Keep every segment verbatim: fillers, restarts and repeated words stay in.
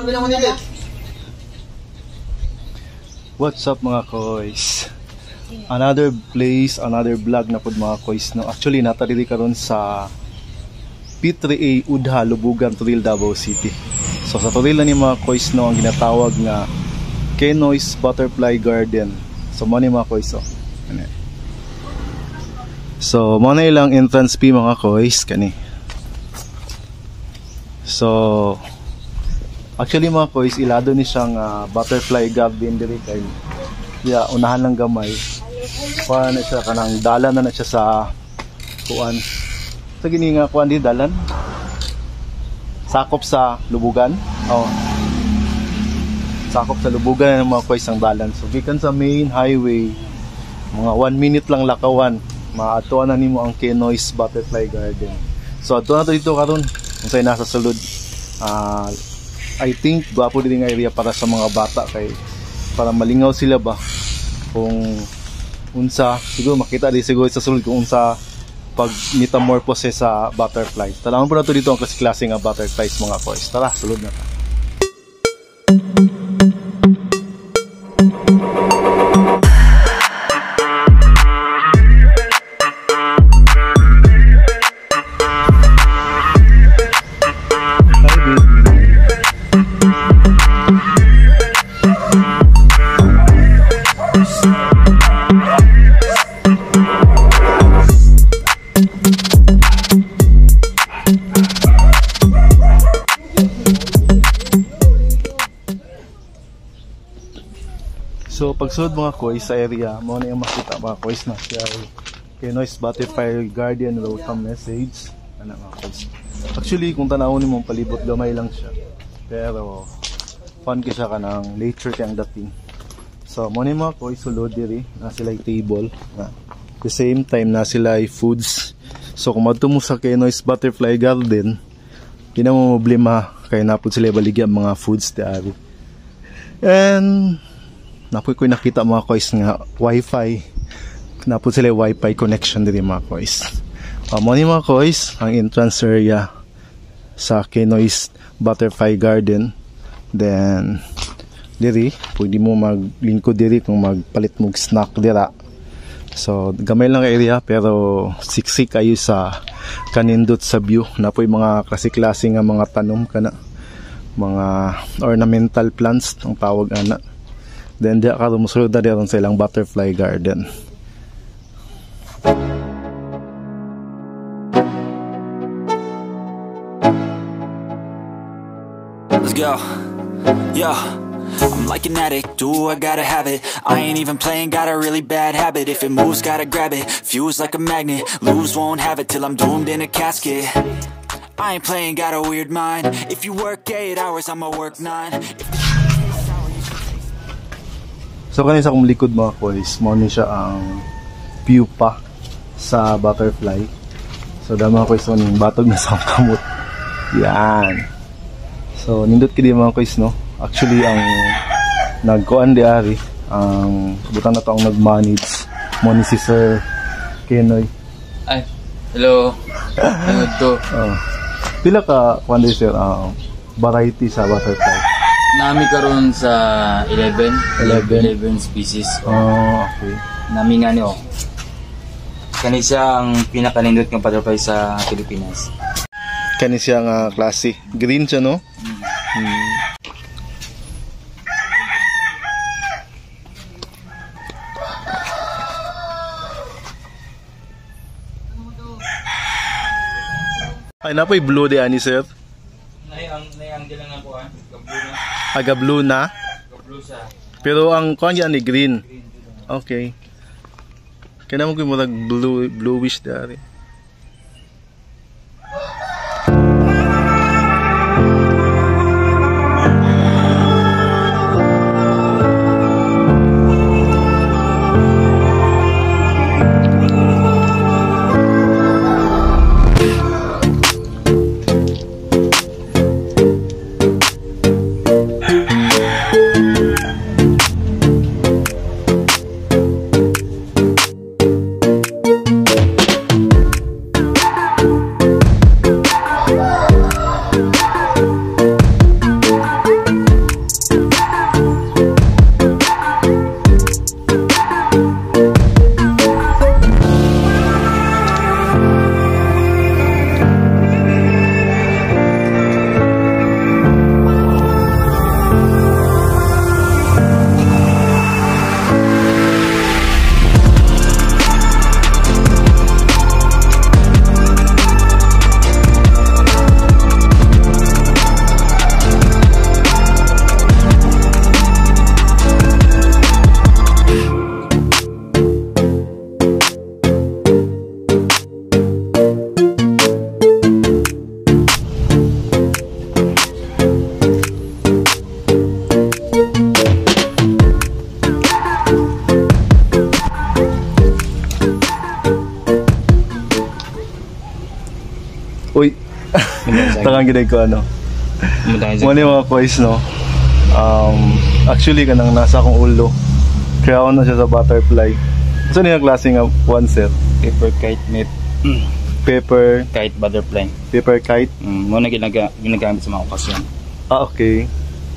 What's up mga koys? Another place, another vlog na po mga koys, no? Actually natarili karon sa P three A Udha, Lubugan, Turil, Davao City. So sa Turil ni mga koys, no, ang ginatawag nga Kenoy's Butterfly Garden. So mo ni mga koys, so ano? So mo na ilang entrance fee mga koys kani. So actually mga koys, ilado ni siyang uh, butterfly garden diri kay yeah, unahan lang gamay. Kuan na siya kanang dalan na na siya sa kuan. Sa gini nga kuan di dalan. Sakop sa Lubugan. Oh. Sakop sa Lubugan ng mga koys ang dalan. So gikan sa main highway, mga one minute lang lakawan, maatuan na nimo ang Kenoy's Butterfly Garden. So ato na to dito karon. Unsay nasa sulod. Ah uh, I think gwapo din nga area para sa mga bata kay para malingaw sila ba kung unsa siguro makita di siguro sa sulod kung unsa pag metamorphose sa butterfly. Talaman po na to dito ang klase-klase nga butterflies mga koys. Tara, sulod na ta. So pagsunod mga koys sa area, mo na yung makita mga koys na siya Kenoy's Butterfly Garden, welcome message. Ano mga koys. Actually kung tanawon ni mong palibot gamay lang siya. Pero fun ka siya ka ng nature kayang dating. So mo na yung mga koys sulod diri na sila table. Na. The same time na sila foods. So kung madto mo sa Kenoy's Butterfly Garden, di na mo problema kay napod sila baligyan mga foods di ari. And napoy ko nakita mga koys nga wifi, napod sila wifi connection diri mga koys. Uh, mo ni mga koys ang entrance area sa Kenoy's Butterfly Garden. Then diri pwede mo maglingkod diri kung magpalit mo snack dira. So gamay lang area pero siksik kayo sa kanindot sa view. Napoy mga klase-klase nga mga tanom kana, mga ornamental plants ang tawag ana. Then diya ka rumusulod na diyan sa ilang butterfly garden. Let's go. Yo, I'm like an addict, do I gotta have it. I ain't even playing, got a really bad habit. If it moves, gotta grab it, fuse like a magnet. Lose, won't have it till I'm doomed in a casket. I ain't playing, got a weird mind. If you work eight hours, I'ma work nine. If So kanina sa akong likod mga koys, mo ni siya ang pupa sa butterfly. So dami mga koys yung batog na sa kamot. Yan. So nindot kidi mga koys no. Actually ang nagkuan di ari ang butang na to ang nag-manage mo ni si Sir Kenoy. Ay, hello. Ano to? Oh. Pila ka kuan di sir uh, variety sa butterfly? Nami karon sa eleven, eleven, eleven species. Oh, okay. Nami nga ni oh. Kani siya ang pinakanindot ng butterfly sa Pilipinas. Kani siya nga klase. Green siya no? Hmm. Hmm. Ay napoy blue di ani sir. Nay ang nay ang dilang ako ah, blue na. Aga blue na. Blue siya. Pero ang kuan yan ni green. Okay. Kaya naman ko murag blue bluish dari. Uy, takang ginag ko ano. Muna yung mga kois, no? Um, actually, kanang nasa akong ulo. Kaya ako na siya sa butterfly. Saan yung klase nga one, sir? Paper kite net. Paper, Kite butterfly. paper kite. Mm, muna ginaga ginagamit sa mga okasyon. Ah, okay.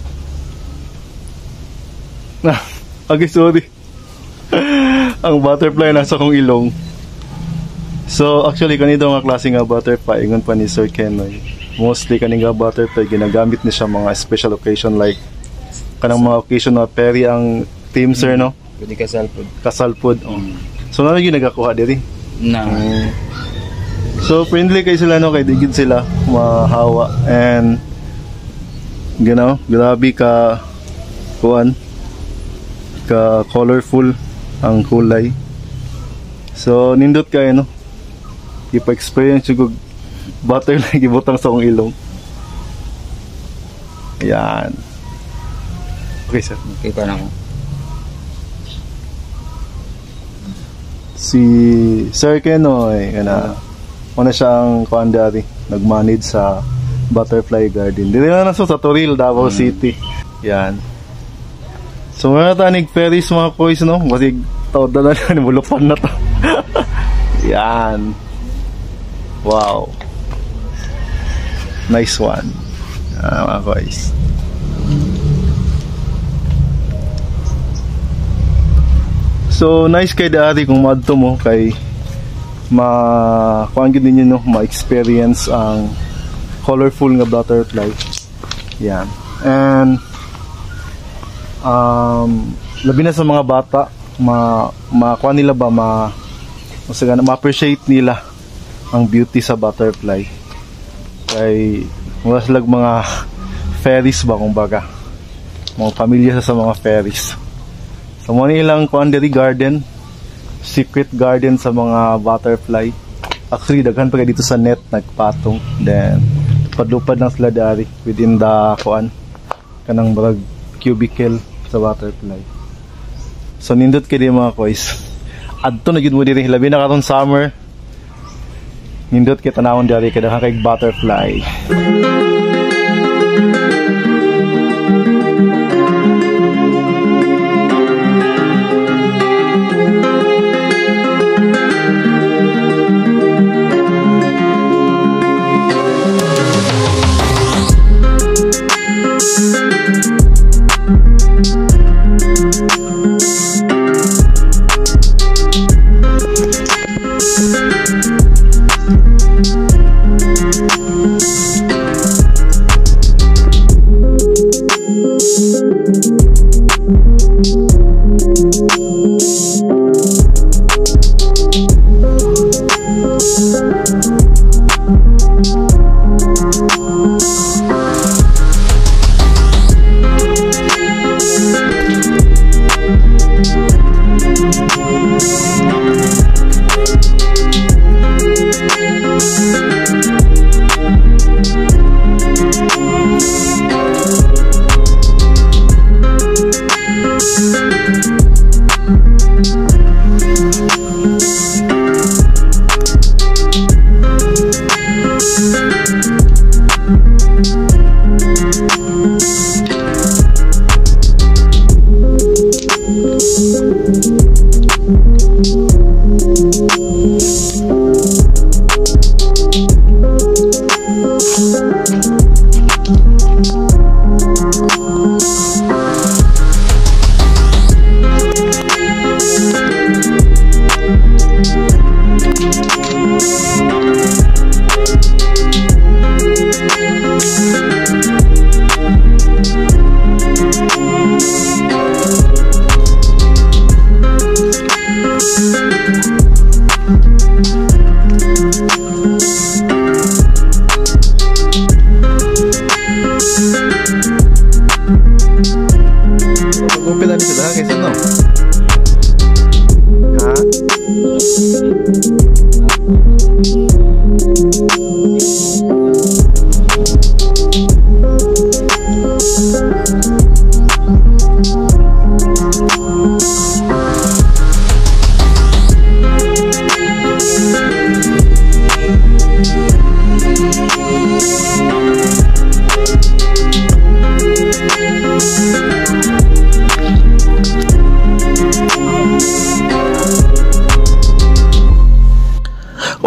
Okay, sorry. Ang butterfly nasa kong ilong. So, actually, kanito nga klase nga butterfly, ingon pa ni Sir Kenoy. Mostly, kanina butterfly, ginagamit niya siya mga special occasion like kanang mga occasion na peri ang team, sir, no? Pwede ka salpod. Kasalpod. Mm. So, ano yung nagakuha diri? Na. So, friendly kay sila, no? Kay digid sila, mahawa. And, you know, grabe ka, kuan, ka colorful ang kulay. So, nindot kayo, no? Ipa-experience yung butterfly gibutang sa akong ilong. Ayan. Okay, sir. Okay pa na ako. Si Sir Kenoy, kana, una siyang kuandari, nag-manage sa Butterfly Garden. Dito na nasa sa Toril, Davao Mm. City. Yan. So, mga tanig ferries mga kois, no? Kasi taod na lang, bulupan na to. Yan. Wow. Nice one. Ah, mga kois. So, nice kay Dari kung madto mo kay ma kuan gid ninyo, no, ma-experience ang colorful nga butterfly. Yan. And um labi na sa mga bata, ma makuha nila ba ma masagana ma-appreciate nila ang beauty sa butterfly. Kay wala silang mga fairies ba kumbaga. Mga pamilya sa mga fairies. So, muna ilang quandary garden, secret garden sa mga butterfly. Actually, daghan pa kayo dito sa net, nagpatong. Then, padlupad lang sila dari within the kuan, kanang barag cubicle sa butterfly. So, nindot kayo din mga kois. Adto na yun mo diri, labi na karon summer. Nindot kayo tanawon dari, kada kay butterfly.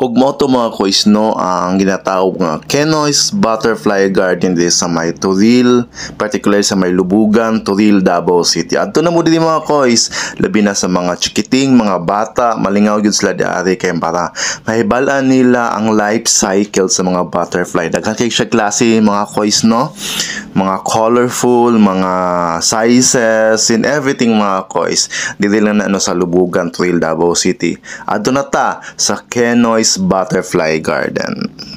Ug mo to mga kois no ang ginatawag nga Kenoy's Butterfly Garden dito sa may Turil, particular sa may Lubugan, Turil, Davao City. Adto na mo dili mga kois, labi na sa mga chikiting, mga bata, malingaw gyud sila diari kay para mahibalaan nila ang life cycle sa mga butterfly. Daghan kay siya klase mga kois no. Mga colorful, mga sizes, and everything mga kois. Dili lang na ano sa Lubugan, Turil, Davao City. Adto na ta sa Kenoy's Butterfly Garden.